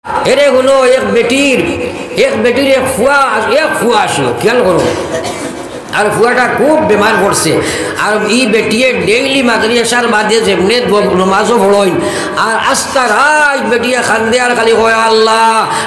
এরে হলো এক বেটির এক ফুয়া আসলো, খেয়াল করো। আর ফুয়াটা খুব বেমার পড়ছে। আর এই বেটিয়ে ডেইলি মাদ্রাসার বাদে যেমনি নমাজও পড়ই আর আস্তা রাত বেটিয়ে খান্দে আর খালি কয় আল্লাহ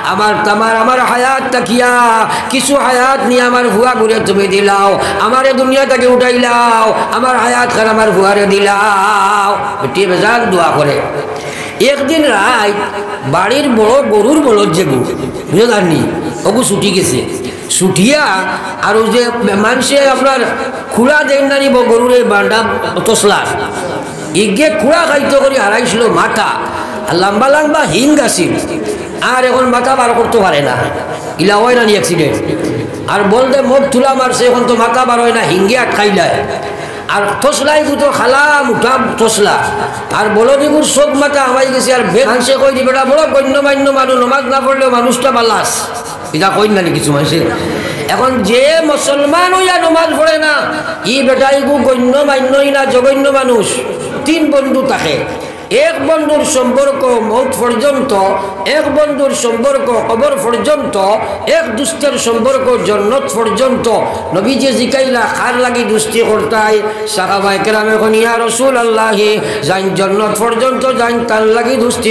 আমার হায়াত তাকিয়া কিছু হায়াত নিয়ে আমার ফুয়া ঘুরে তুমি দিলাও, আমারে দুনিয়া থেকে উঠাইলাও, আমার হায়াত খান আমার ফুয়ারে দিলাও। বেটিয়ে বেজান দোয়া করে। একদিন রাত বাড়ির বড় গরুর বলদ যে বুঝে জানি ওগু ছুটি গেছে, ছুটিয়া আর যে মানুষে আপনার খুড়া দেন না নিব গরুর এই বান্ডা তসলার ইগে খুড়া খাইতে করে হারাইছিল মাথা, লম্বা লম্বা হিং গাছিল আর এখন মাথা বার করতে পারে না, ইলা হয় না নি অ্যাক্সিডেন্ট। আর বলতে মুখ তুলা মারছে, এখন তো মাথা বার হয় না, হিঙ্গে আটকাইলায়। আর তসলাই দুটো খালা মুঠা তসলা আর বলদিগুর চোখ মাথা হামাই গেছে। আর মানুষে কই দিবে বড় গণ্যমান্য মানুষ, নমাজ না পড়লেও মানুষটা বালাস, এটা কই না কিছু মানুষে। এখন যে মুসলমান হইয়া নমাজ পড়ে না ই বেটাইগু গণ্যমান্যই না, জঘন্য মানুষ। তিন বন্ধু থাকে, এক বন্ধুর সম্পর্ক মৌত পর্যন্ত, এক বন্ধুর সম্পর্ক কবর পর্যন্ত, এক দুষ্টের সম্পর্ক জন্নত পর্যন্ত। নবীজি জিকাইলা কার লাগি দুষ্টি করতাই? সাহাবায়ে কেরামে কোন ইয়া রাসূলুল্লাহ যাইন জন্নত পর্যন্ত যাইন তার লাগি দুষ্টি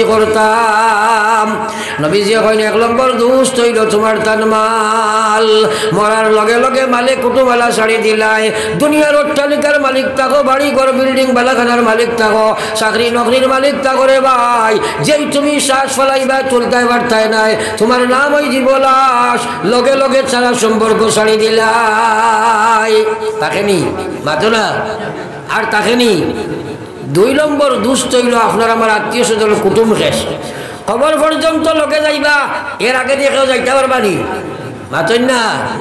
করতাম। নবীজি কইন এক নম্বর দুষ্ট হইল তোমার তান মাল, মরার লগে লগে মালিক কুটুমালা ছাড়ি দিলাই। দুনিয়ার অট্টালিকার মালিক থাকো, বাড়ি ঘর বিল্ডিং বালাখানার মালিক থাকো, চাকরি নকরির মালিক তা করে ভাই, যেই তুমি শ্বাস ফলাইবা চলতে পারতাই নাই, তোমার নাম ওই জীবলাস, লগে লগে সারা সম্পর্ক ছাড়ি দিলাই। তাকে নি মাতো না আর তাকে নি। দুই নম্বর দুষ্ট হইল আপনার আমার আত্মীয় স্বজন কুটুম শেষ, খবর পর্যন্ত লগে যাইবা, এর আগে দিয়ে কেউ যাইতে পারবানি, মাতই না।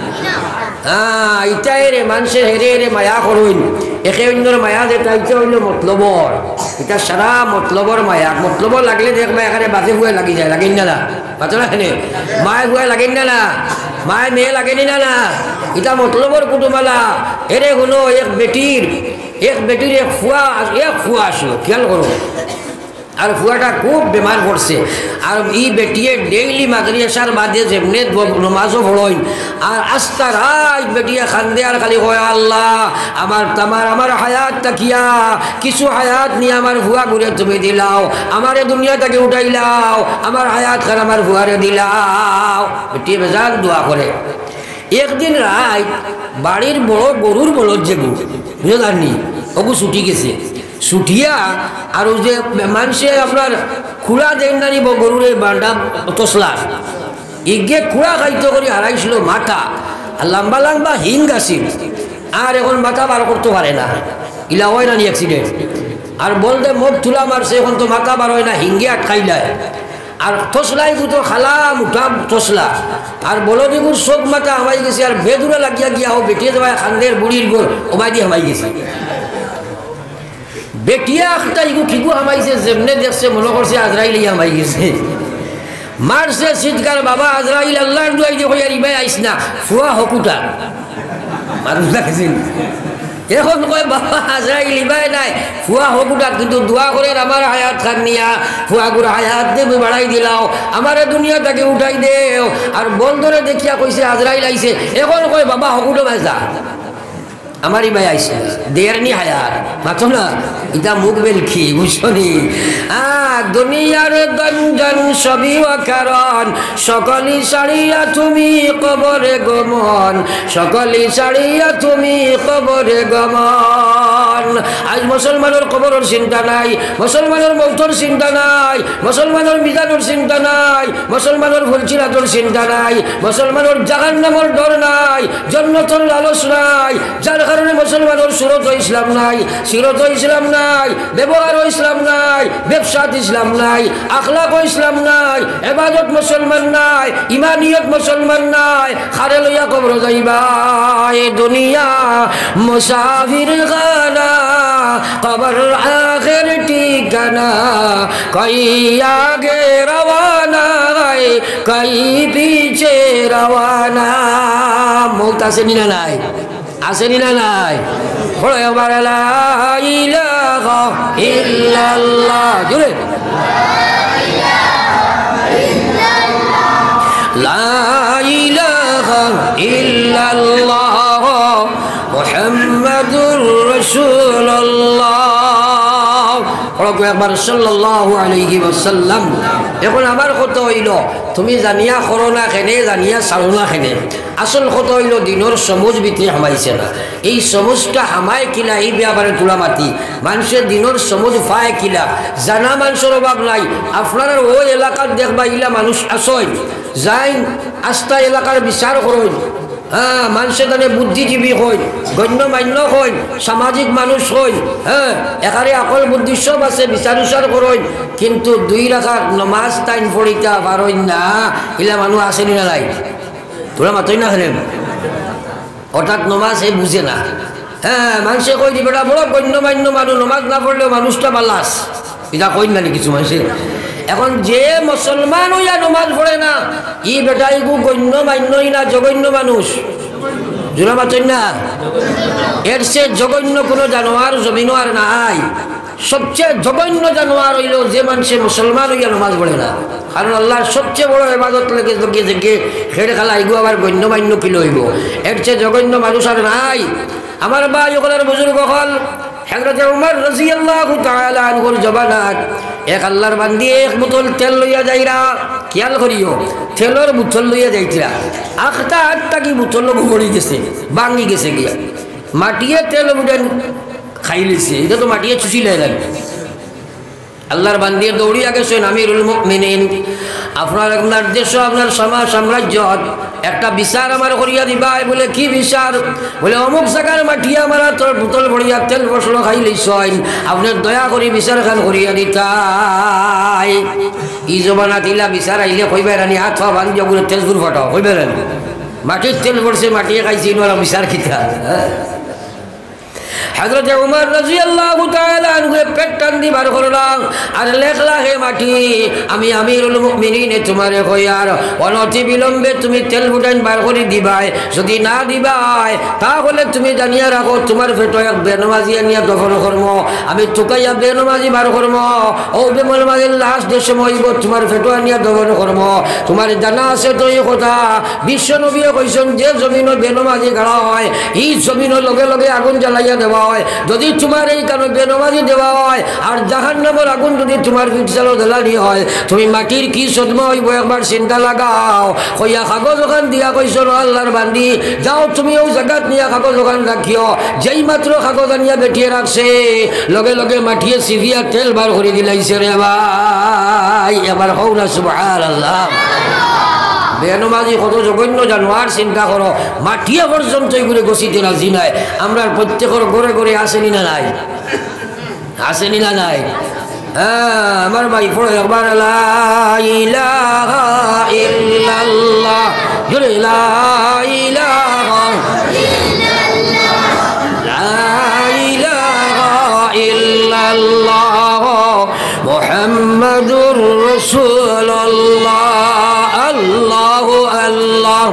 হ্যাঁ ইটা রে মানুষের হেরে হেরে মায়া করুন, একে অন্যর মায়া যেটা ইটা হইল মতলবর, এটা সারা মতলবর মায়া। মতলবর লাগলে দেখবা এখানে বাজে হুয়ে লাগি যায়, লাগেন না বাতো না এখানে মায় হুয়ে লাগেন না, মায় মেয়ে লাগেনি না, এটা মতলবর কুটুমালা। এরে হলো এক বেটির এক ফুয়া আসলো, খেয়াল করো। আর ফুয়াটা খুব বেমার পড়ছে। আর এই বেটিয়ে ডেইলি মাদ্রাসার বাদে যেমনি নমাজও পড়ই আর আস্তা রাত বেটিয়ে খান্দে আর খালি কয় আল্লাহ আমার হায়াত তাকিয়া কিছু হায়াত নিয়ে আমার ফুয়া ঘুরে তুমি দিলাও, আমারে দুনিয়া থেকে উঠাইলাও, আমার হায়াত খান আমার ফুয়ারে দিলাও। বেটিয়ে বেজান দোয়া করে। একদিন রাত বাড়ির বড় গরুর বলদ যে বুঝে জানি ওগু ছুটি গেছে, ছুটিয়া আর যে মানুষে আপনার খুড়া দেন না নিব গরুর এই বান্ডা তসলার ইগে খুড়া খাইতে করে হারাইছিল মাথা, লম্বা লম্বা হিং গাছিল আর এখন মাথা বার করতে পারে না, ইলা হয় না নি অ্যাক্সিডেন্ট। আর বলতে মুখ তুলা মারছে, এখন তো মাথা বার হয় না, হিঙ্গে আটকাইলায়। আর তসলাই দুটো খালা মুঠা তসলা আর বলদিগুর চোখ মাথা হামাই গেছে। আর বেদুরা লাগিয়া গিয়া ও বেটিয়ে দেওয়া খান্দের বুড়ির গোর ওমাই দিয়ে হামাই গেছে। বেটিয়া একটা ইগু খিগু হামাইছে, যেমনে দেখছে মনে করছে আজরাইল হামাই গেছে, মারছে চিৎকার, বাবা আজরাইল আল্লাহর দুয়াই দিয়ে কইয়া রিবাই আইস না, ফুয়া হকুটা মানুষ লাগছিল। এখন কয় বাবা আজরাইল ইবাই নাই, ফুয়া হকুটা, কিন্তু দোয়া করেন আমার হায়াত খান নিয়া ফুয়াগুর হায়াত দেবে বাড়াই দিলাও, আমারে দুনিয়া থেকে উঠাই দেও। আর বন্ধরে দেখিয়া কইছে আজরাইল আইছে, এখন কয় বাবা হকুটো বাজা আমারই ভাই আইসে দেয়ারনি হায়ার মাত্র না, এটা মুখ বেলখি বুঝনি। দুনিয়ার গঞ্জন সবই অকারণ, সকলি সারিয়া তুমি কবরে গমন, সকলি সারিয়া তুমি কবরে গমন। আজ মুসলমানের কবরের চিন্তা নাই, মুসলমানের মৌতর চিন্তা নাই, মুসলমানের মিজানের চিন্তা নাই, মুসলমানের ফুলচিরাতর চিন্তা নাই, মুসলমানের জাহান্নামের ডর নাই, জান্নাতের লালস নাই। যার কারণে মুসলমানের সুরত ইসলাম নাই, সিরত ইসলাম নাই, ব্যবহার ইসলাম নাই, ব্যবসাত ইসলাম নাই, আখলাক ইসলাম নাই, ইবাদত মুসলমান নাই, ইমানিয়ত মুসলমান নাই। খারে লইয়া কবর যাইবা এ দুনিয়া মুসাফির খানা, কবর আখির ঠিকানা, কই আগে রওয়ানা কই পিছে রওয়ানা। মৌত আসেনি না নাই, আসেনি না নাই? বড় এবার লা ইলাহা ইল্লাল্লাহ জোরে, লা ইলাহা ইল্লাল্লাহ। একবার সাল্লাল্লাহু আলাইহি ওয়াসাল্লাম। এখন আমার কথা হইল তুমি জানিয়া করো না খেনে, জানিয়া চালো না খেনে, আসল কথা হইল দিনের সমুজ ভিতরে হামাইছে না। এই সমুজটা হামায় কিলা এই ব্যাপারে তোলা মাতি মানুষের দিনের সমুজ পায় কিলা জানা মানুষের অভাব নাই। আপনারা ওই এলাকার দেখবা ইলা মানুষ আসয় যাই আস্থা এলাকার বিচার করুন। হ্যাঁ, মানুষের তাহলে বুদ্ধিজীবী হই, গণ্যমান্য হই, সামাজিক মানুষ হই, হ্যাঁ এখানে আকল বুদ্ধি সব আছে, বিচার উচার করুন, কিন্তু 2 রাকাত নমাজ টাইম পড়িতা পারই না, ইলা মানুষ আসেনি না নাই? তোরা মাতই না খেলেন হঠাৎ নমাজ এই বুঝে না। হ্যাঁ, মানুষে কই দিবে বড় গণ্যমান্য মানুষ, নমাজ না পড়লেও মানুষটা বালাস, এটা কই না কিছু মানুষে। এখন যে মুসলমান হইয়া নমাজ পড়ে না ই বেটাই গু গণ্যমান্যই না, জঘন্য মানুষ। জোরা মাতই না? এর সে জঘন্য কোনো জানোয়ার জমিনও আর নাই। সবচেয়ে জঘন্য জানোয়ার হইল যে মানুষে মুসলমান হইয়া নমাজ পড়ে না। কারণ আল্লাহর সবচেয়ে বড় ইবাদত লেগে লগে থেকে খেড়ে খেলা এগু আবার গণ্যমান্য কি লইব, এর চেয়ে জঘন্য মানুষ আর নাই। আমার ভাই ওগুলোর বুজুর্গ হল হযরত উমর রাদিয়াল্লাহু তাআলা আনহুর জবানাত এক আল্লাহর বান্দি এক বোতল তেল লইয়া যাইরা, খেয়াল করিও তেলের বোতল লইয়া যাইতিরা, আটটা কি বোতল পড়ে গেছে, ভাঙি গেছে গিয়া মাটিয়ে তেল উঠেন খাই লিছে, এটা তো মাটিয়ে চুষিলে লাগে। আল্লাহর বান্দিয়ে দৌড়িয়া গেছেন আমিরুল মুমিনিন, আপনার দেশ আপনার সাম্রাজ্য একটা বিচার আমার করিয়া দিবা। বলে কি বিচার? বলে অমুক জায়গার মাটিয়া আমার তোর বোতল ভরিয়া তেল বসলো খাই লইছেন, আপনার দয়া করি বিচার খান করিয়া দিতাই। ই জমানা দিলা বিচার আইলে কইবে রানি হাত পা ভাঙি বলে তেল দূর ফটাও কইবে রানি, মাটির তেল পড়ছে মাটিয়ে খাইছি ওরা বিচার খিতা। হযরত উমর রাদিয়াল্লাহু তাআলা আনহু পেট টান দি বার করলাম আর লেখলা হে মাটি, আমি আমিরুল মুমিনিন তোমারে কইয়ার অনতি বিলম্বে তুমি তেল ফুটাইন বার করে দিবাই, যদি না দিবাই তাহলে তুমি জানিয়া রাখো তোমার পেটো এক বেনমাজি আনিয়া দফন করব, আমি টুকাইয়া বেনমাজি বার করব, ও বেনমাজির লাশ দেশে মইব তোমার পেটো আনিয়া দফন করব। তোমার জানা আছে তো এই কথা, বিশ্ব নবীও কইছেন যে জমিনও বেনমাজি গাড়া হয় এই জমিনের লগে লগে আগুন জ্বালাইয়া দেওয়া হয়। যদি তোমার এই কারণে বেনমাজি দেওয়া হয় আর জাহান্নামের আগুন যদি তোমার পিছালো জ্বালানি হয়, তুমি মাটির কি সদমা হইব একবার চিন্তা লাগাও। কইয়া কাগজ ওখান দিয়া কইছ আল্লাহর বান্দি যাও তুমি ওই জায়গাত নিয়া কাগজ ওখান রাখিও। যেই মাত্র কাগজ আনিয়া বেটিয়ে রাখছে লগে লগে মাটিয়ে সিভিয়া তেল বার করে দিলাইছে রে ভাই। এবার হও না সুবহানাল্লাহ। বেনমাজি কত জঘন্য জানোয়ার চিন্তা করো, মাটিয়া পর্যন্ত এগুলো গছিতে রাজি নাই। আমরা প্রত্যেকের ঘরে ঘরে আসেনি না নাই? আসেনি না নাই? হ্যাঁ, আমার ভাই পড়ো একবার লা ইলাহা ইল্লাল্লাহ, জোরে লা ইলাহা ইল্লাল্লাহ মুহাম্মাদুর রাসূলুল্লাহ। আল্লাহু আল্লাহ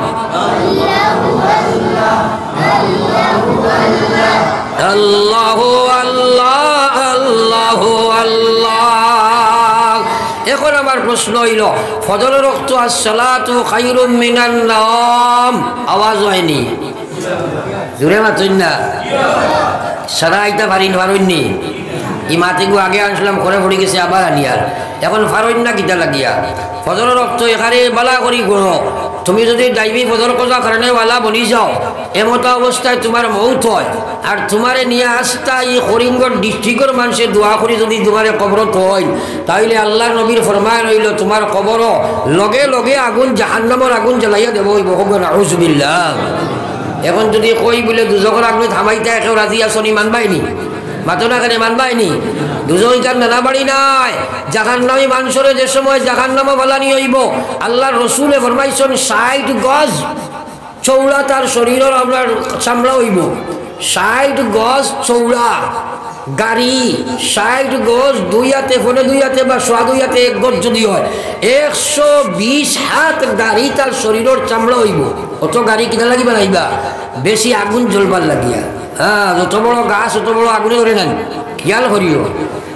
আল্লাহু আল্লাহ আল্লাহু আল্লাহ। এখন আমার প্রশ্ন হইল ফজরের ওয়াক্ত আসসালাতু খায়রুম মিনান নাওম, আওয়াজ হয়নি, জোরে মাতুন না, সারা আইতা পারিনি ই মাতিগু আগে আনছিলাম করে পড়ে গেছে আবার আনিয়ার, এখন ফারইন না কিতা লাগিয়া ফজরের রক্ত এখানে বালা করি গুণো। তুমি যদি ডাইবি ফজর কথা কারণে বালা বনি যাও, এমতো অবস্থায় তোমার মৌত হয় আর তোমারে নিয়ে আসতা এই করিমগঞ্জ ডিস্ট্রিক্টের মানুষের দোয়া করি যদি তোমারে কবরত হয়, তাইলে আল্লাহ নবীর ফরমান রইল তোমার কবর লগে লগে আগুন জাহান্নামের আগুন জ্বালাইয়া দেব। নাউজুবিল্লাহ। এখন যদি কই বলে দুজকের আগুন থামাইতে কেউ রাজি আসনি, মানবাইনি? মাতো না কেন মানবাইনি? দুজনকার নানা বাড়ি নাই। জাহান্নামী মানুষরে যে সময় জাহান্নামে বালানি হইব, আল্লাহর রসুলে ফরমাইছেন 60 গজ চৌড়া তার শরীরের আপনার চামড়া হইব, 60 গজ চৌড়া গাড়ি, 60 গজ 2 হাতে ফোনে 2 হাতে বা 2 হাতে 1 গজ যদি হয় 120 হাত গাড়ি তার শরীরের চামড়া হইব। অত গাড়ি কিনা লাগিবা নাইবা? বেশি আগুন জ্বলবার লাগিয়া। হ্যাঁ, যত বড় গাছ অত বড় আগুনে ধরে নেন, খেয়াল করিও।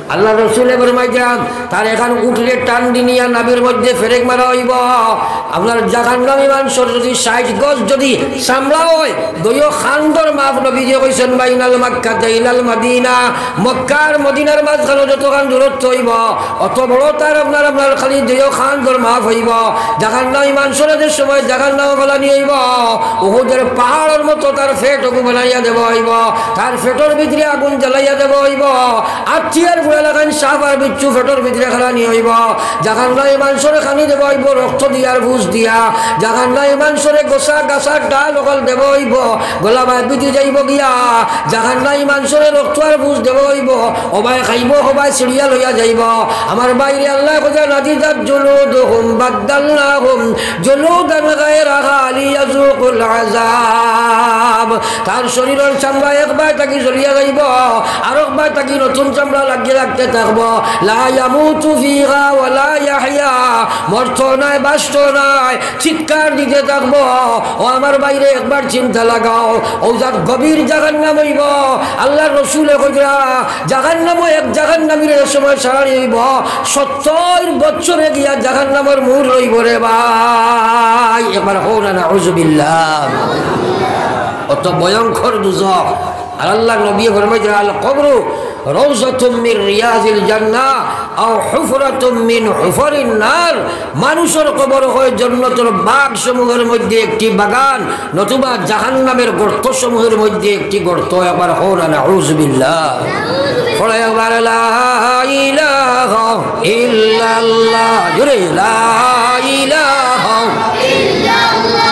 আল্লাহ রসুলে ফরমাইছেন তার এখান উঠলে টান দিনিয়া নাবির মধ্যে ফেরেক মারা হইব। আপনার জাহান্নামী মানুষের যদি 60 গজ যদি চামড়া হয় দইও খান্দর মাপ নবীজি কইছেন বাইনাল মাক্কা ইলাল মদিনা, মক্কার মদিনার মাঝখানে যতখান দূরত্ব হইব অত বড় তার আপনার খালি দইও খান্দর মাপ হইব। জাহান্নামী মানুষের যে সময় জাহান্নাম ফলানি হইব উহুদের পাহাড়ের মতো তার ফেটকু বানাইয়া দেব হইব, তার ফেটর ভিতরে আগুন জ্বালাইয়া দেব হইব, আত্মীয়ার বুড়া লাগান সাপ আর বিচ্ছু ফেটর ভিতরে খালানি হইব। জাহান্নামী মানুষের খানি দেব হইব রক্ত দিয়ার বুঝ দিয়া, জাহান্নামী মানুষের গোসা গাছার ডাল অকল দেব হইব, গলা বাই বিধি যাইব গিয়া জাহান্নামী মানুষের রক্ত আর বুঝ দেব হইব, সবাই খাইব সবাই সিরিয়াল হইয়া যাইব। আমার বাইরে আল্লাহ কোজা নাদিদাত জুলুদুহুম বাদদালনাহুম জুলুদান গায়রাহা লিয়াযুকুল আযাব। তার শরীরের চামড়া একবার তাকি জ্বলিয়া যাইব আর একবার তাকি নতুন চামড়া লাগিয়ে রাখতে থাকব। লা ইয়ামুতু ফিহা ওয়ালা ইয়াহইয়া, মরত নাই বাঁচত নাই, চিৎকার দিতে থাকব। ও আমার বাইরে একবার চিন্তা লাগাও, ও যার গভীর জাহান্নাম হইব। আল্লাহ রসুলে কইরা জাহান্নাম এক জাহান্নামীর সময় সারা হইব 70 বছরে গিয়া জাহান্নামের মূল রইব রে ভাই। এবার হো না নাউযুবিল্লাহ, অত ভয়ঙ্কর দুজক। আর আল্লাহ নবী ফরমাইছে আল কবরু রাউযাতুম মির রিয়াজিল জান্নাহ আও হুফরাতুম মিন হুফারিন নার। মানুষের কবর হয় জান্নাতের বাগ সমূহের মধ্যে একটি বাগান, নতুবা জাহান্নামের গর্ত সমূহের মধ্যে একটি গর্ত। একবার হো না নাউযুবিল্লাহ, পড়ে একবার লা ইলাহা ইল্লাল্লাহ, জোরে লা ইলাহা ইল্লাল্লাহ,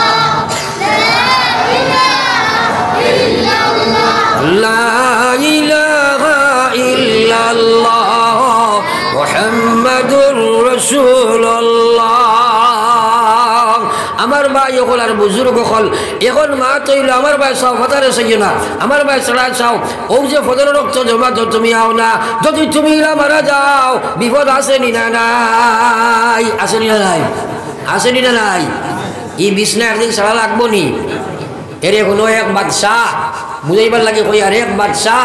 লা ইলাহা ইল্লাল্লাহ মুহাম্মাদুর রাসূলুল্লাহ। আমার ভাই হল আর বুজুর্গ হল এখন মা তৈল আমার ভাই চাও ফতারে চাইও না, আমার ভাই চড়া চাও ও যে ফদর রক্ত জমা তো তুমি আও না। যদি তুমি মারা যাও বিপদ আসেনি না নাই, আসেনি না নাই, আসেনি না নাই। ই বিছনা একদিন ছাড়া লাগবো নি। এর হলো এক বাদশাহ, বুঝাইবার লাগে কই আর এক বাদশাহ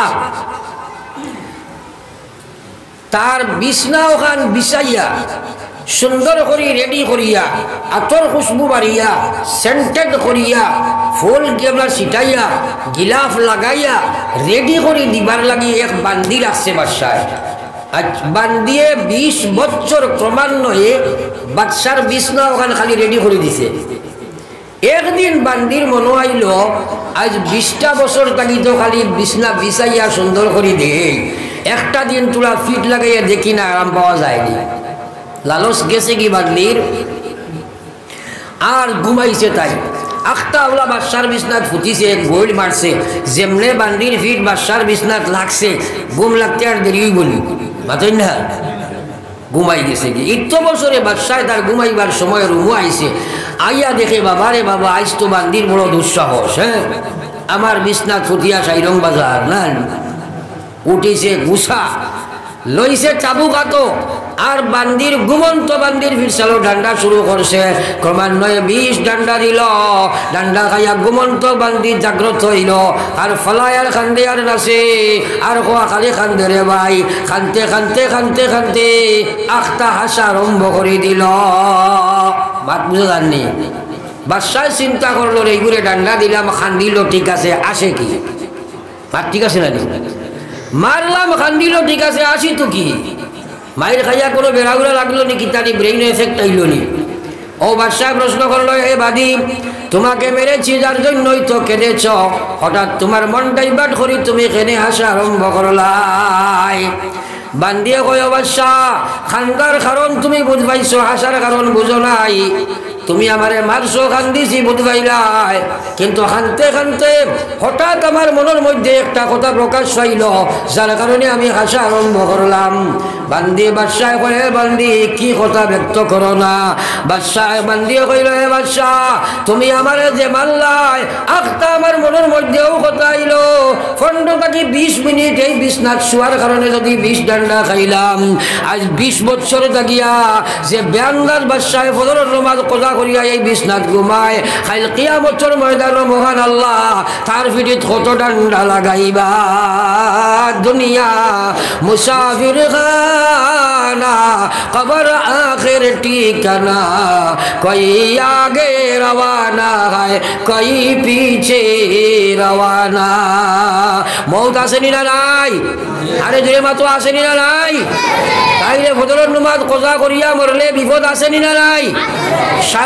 তার বিছনা ওখান বিছাইয়া সুন্দর করে রেডি করিয়া আতর খুশবু বাড়িয়া সেন্টেড করিয়া ফুল কেবলা ছিটাইয়া গিলাফ লাগাইয়া রেডি করে দিবার লাগি এক বান্দি রাখছে বাদশায়। আজ বান্দিয়ে 20 বছর ক্রমান্বয়ে বাদশার বিছনা ওখান খালি রেডি করে দিছে। একদিন বান্দির মনে আইল আজ 20টা বছর থাকি তো খালি বিছনা বিছাইয়া সুন্দর করে দেই, একটা দিন তোলা ফিট লাগাইয়া দেখি না আরাম পাওয়া যায়নি। লালস গেছে কি বান্দির আর ঘুমাইছে তাই। আখটা ওলা বাদশার বিছনাত ফুটিছে, গোল মারছে, যেমনে বান্দির ফিট বাদশার বিছনাত লাগছে ঘুম লাগতে আর দেরি বলি মাতই না, ঘুমাই গেছে কি। ইত বছরে বাদশায় তার ঘুমাইবার সময় রুমু আইছে, আইয়া দেখে বাবা রে বাবা আইস তো বান্দির বড় দুঃসাহস। হ্যাঁ, আমার বিছনাত ফুটিয়া সাইরং বাজার না, উঠিছে গুছা লইছে চাবুক হাতো আর বান্দির ঘুমন্ত বান্দির ফিরসালো ডান্ডা শুরু করছে। ক্রমান্বয়ে 20 ডান্ডা দিল, ডান্ডা খাইয়া ঘুমন্ত বান্দি জাগ্রত হইল আর ফলায় আর খান্দে আর নাচে আর কোয়া খালি খান্দে রে ভাই। খানতে খানতে খানতে খানতে আখটা হাসা আরম্ভ করে দিল। বাত বুঝে জাননি বাদশাহ চিন্তা করলো রে ঘুরে ডান্ডা দিলাম খান্দিল ঠিক আছে, আসে কি বাত ঠিক আছে না, মারলাম খান্দিল ঠিক আছে, আসি তো কি মায়ের খাইয়া কোনো বেড়াগুলা লাগলো নি, কি তারি ব্রেইন এফেক্ট হইল নি। ও বাদশাহ প্রশ্ন করলো হে বাদী তোমাকে মেরেছি যার জন্যই তো কেঁদেছ, হঠাৎ তোমার মনটাই বাট করি তুমি কেনে হাসা আরম্ভ করলাই। বান্দিয়ে কয় বাদশাহ খান্দার কারণ তুমি বুঝবাইছো, হাসার কারণ বুঝো নাই। তুমি আমারে মারছো কান্দিছি বুঝবাইলাই, কিন্তু খানতে খানতে হঠাৎ আমার মনের মধ্যে একটা কথা প্রকাশ পাইল যার কারণে আমি হাসা আরম্ভ করলাম। বান্দি বাদশাহ কয় বান্দি কি কথা ব্যক্ত করো না। বাদশাহ বান্দিয়ে কইল হে বাদশাহ তুমি আমারে যে মারলাই আখটা আমার মনের মধ্যেও কথা আইল, ফন্ড থাকি 20 মিনিট এই বিছনাত শোয়ার কারণে যদি 20 ডান্ডা খাইলাম, আজ 20 বছর থাকিয়া যে বেয়ান্দার বাদশাহ ফজরের নামাজ কজা করিয়া এই বিছনাত ঘুমায় খাইল কিয়ামতের ময়দানে মহান আল্লাহ তার পিঠিত কত ডান্ডা লাগাইবা দুনিয়া মুসাফির খানা কবর আখির ঠিকানা কই আগে রওয়ানা হয় কই পিছে রওয়ানা মৌত আসেনি না নাই আরে জোরে মাতো আসেনি না নাই তাইলে ফজরের নামাজ কজা করিয়া মরলে বিপদ আসেনি না নাই